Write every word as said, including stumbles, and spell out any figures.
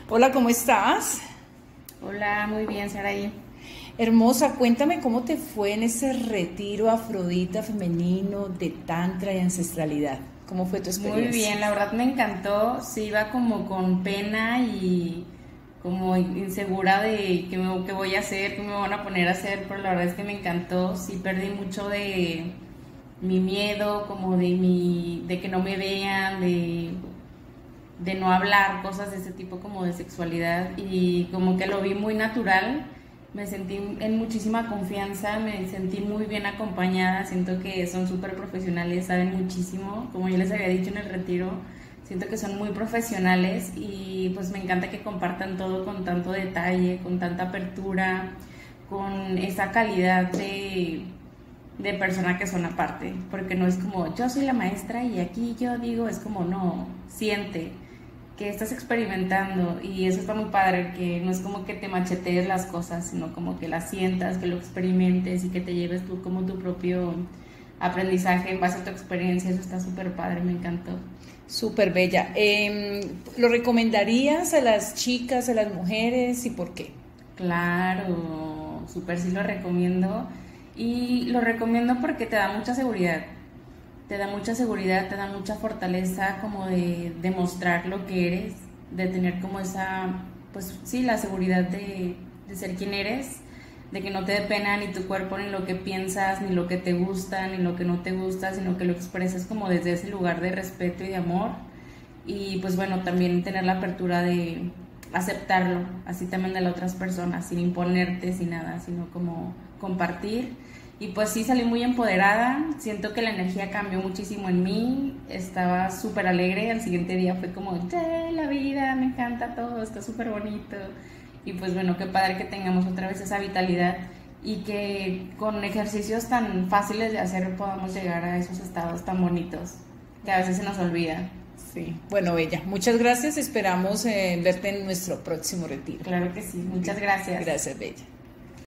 Hola, ¿cómo estás? Hola, muy bien, Saraí. Hermosa, cuéntame cómo te fue en ese retiro afrodita femenino de tantra y ancestralidad. ¿Cómo fue tu Muy experiencia? bien, la verdad me encantó. Sí, iba como con pena y como insegura de qué, me, qué voy a hacer, qué me van a poner a hacer, pero la verdad es que me encantó. Sí, perdí mucho de mi miedo, como de mi, de que no me vean, de, de no hablar, cosas de ese tipo como de sexualidad y como que lo vi muy natural. Me sentí en muchísima confianza, me sentí muy bien acompañada, siento que son súper profesionales, saben muchísimo, como yo les había dicho en el retiro, siento que son muy profesionales y pues me encanta que compartan todo con tanto detalle, con tanta apertura, con esa calidad de, de persona que son aparte, porque no es como yo soy la maestra y aquí yo digo, es como no, siente que estás experimentando y eso está muy padre, que no es como que te machetees las cosas, sino como que las sientas, que lo experimentes y que te lleves tú como tu propio aprendizaje en base a tu experiencia, eso está súper padre, me encantó. Súper bella. Em, ¿lo recomendarías a las chicas, a las mujeres y por qué? Claro, súper sí lo recomiendo y lo recomiendo porque te da mucha seguridad, te da mucha seguridad, te da mucha fortaleza como de demostrar lo que eres, de tener como esa, pues sí, la seguridad de, de ser quien eres, de que no te dé pena ni tu cuerpo, ni lo que piensas, ni lo que te gusta, ni lo que no te gusta, sino que lo expreses como desde ese lugar de respeto y de amor. Y pues bueno, también tener la apertura de aceptarlo, así también de las otras personas, sin imponerte, sin nada, sino como compartir. Y pues sí, salí muy empoderada, siento que la energía cambió muchísimo en mí, estaba súper alegre, al siguiente día fue como, ¡ya, la vida, me encanta todo, está súper bonito! Y pues bueno, qué padre que tengamos otra vez esa vitalidad y que con ejercicios tan fáciles de hacer podamos llegar a esos estados tan bonitos que a veces se nos olvida. Sí, bueno, bella. Muchas gracias. Esperamos eh, verte en nuestro próximo retiro. Claro que sí, muchas gracias. Gracias, bella.